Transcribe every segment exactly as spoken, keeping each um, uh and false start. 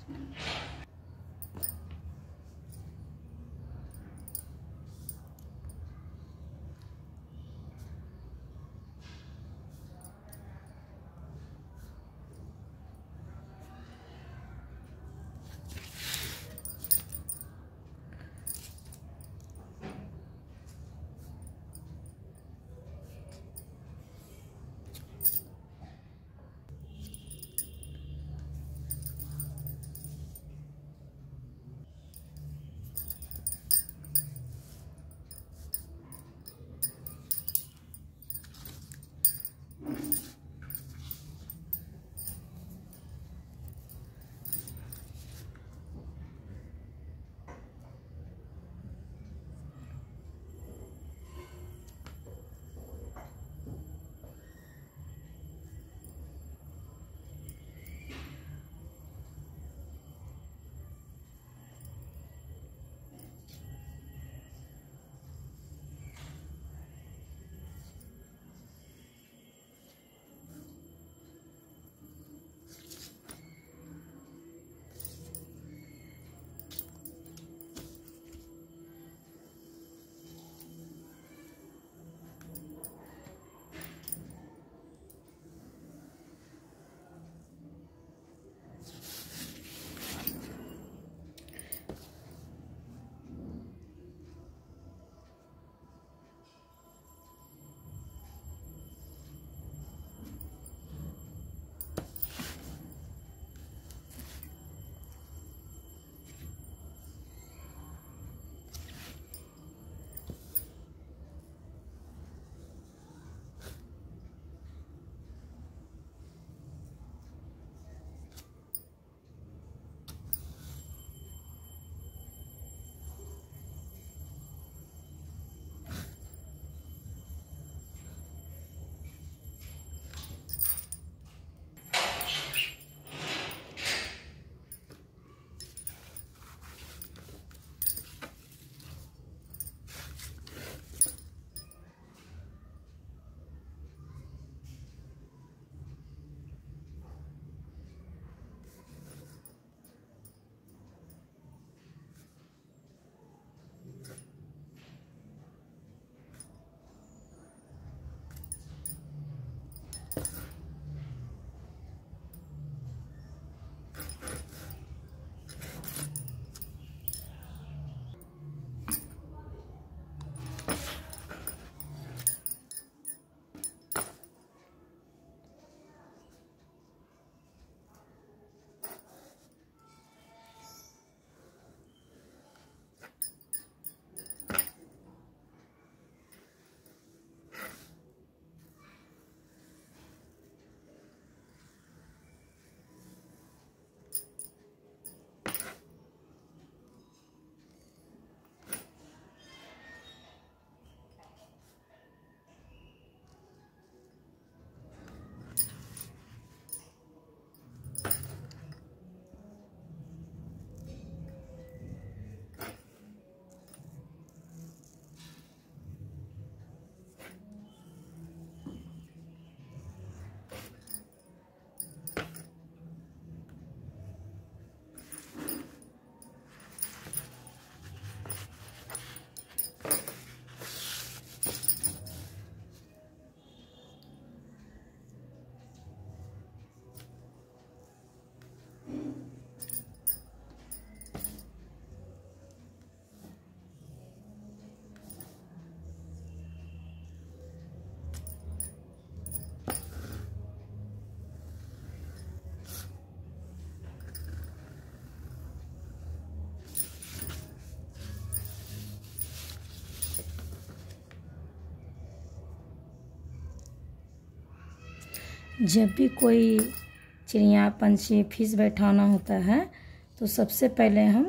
जब भी कोई चिड़िया पंछी फिश बैठाना होता है तो सबसे पहले हम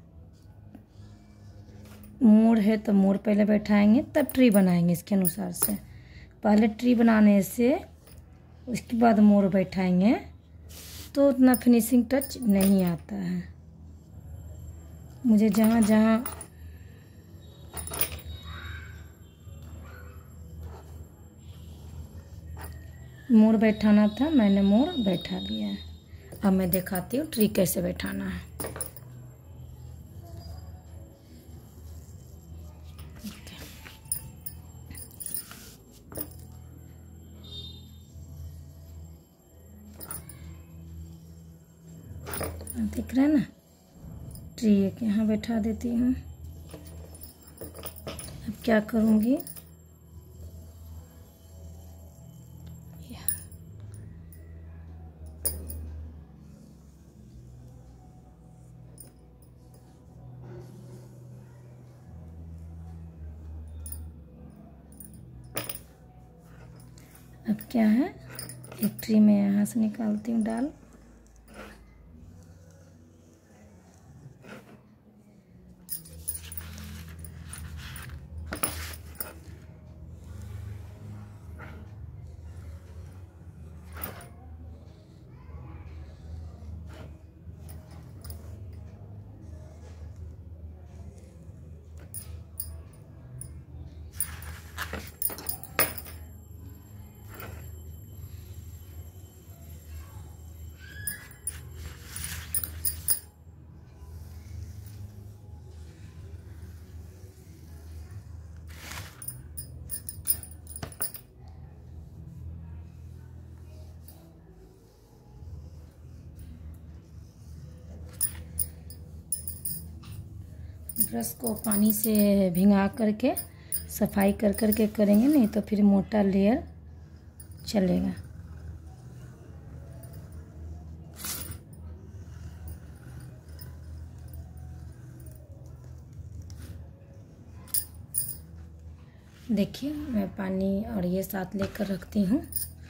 मोर है तो मोर पहले बैठाएंगे, तब ट्री बनाएंगे। इसके अनुसार से पहले ट्री बनाने से उसके बाद मोर बैठाएंगे तो उतना फिनिशिंग टच नहीं आता है। मुझे जहाँ जहाँ मोर बैठाना था मैंने मोर बैठा लिया है। अब मैं दिखाती हूँ ट्री कैसे बैठाना है। दिख रहा है ना, ट्री एक यहाँ बैठा देती हूँ। अब क्या करूँगी, अब क्या है, एक ट्री में यहाँ से निकालती हूँ डाल। ब्रश को पानी से भिंगा करके सफाई कर कर के करेंगे, नहीं तो फिर मोटा लेयर चलेगा। देखिए मैं पानी और ये साथ लेकर रखती हूँ।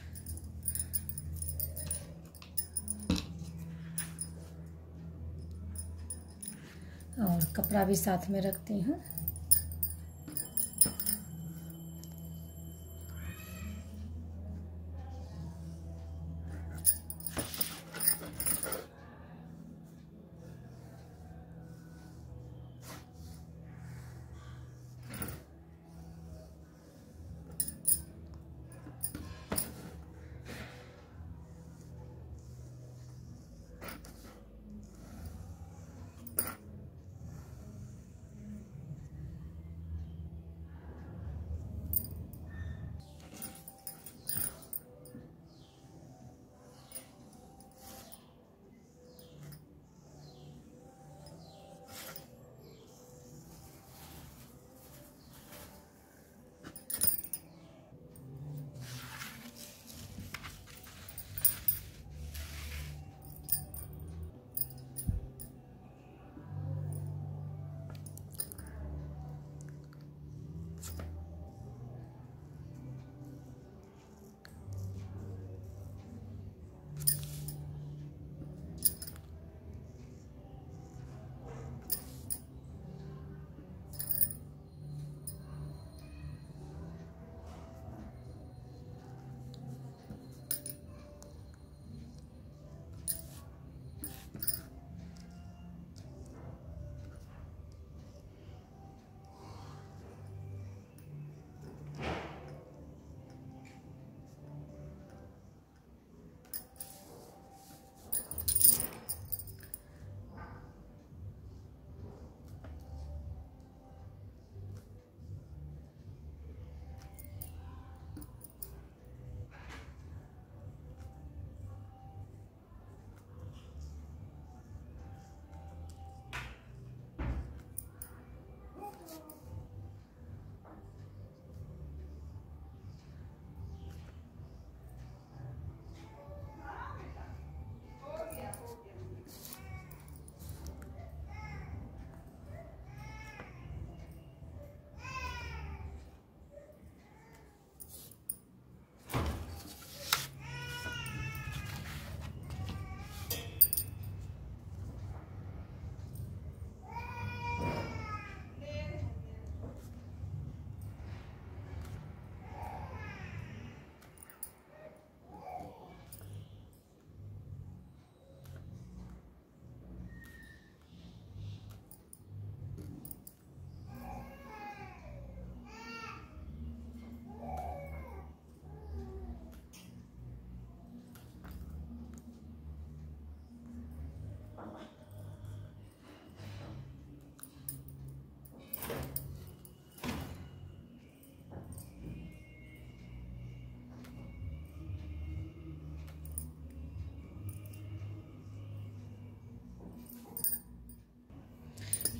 और कपड़ा भी साथ में रखती हूँ।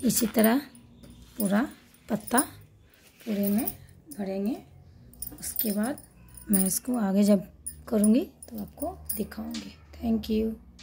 इसी तरह पूरा पत्ता पूरे में भरेंगे। उसके बाद मैं इसको आगे जब करूँगी तो आपको दिखाऊंगी। Thank you.